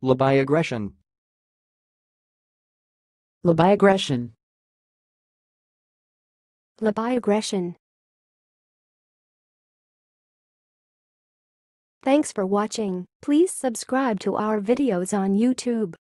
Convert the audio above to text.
labiogression, labiogression, labiogression. Thanks for watching. Please subscribe to our videos on YouTube.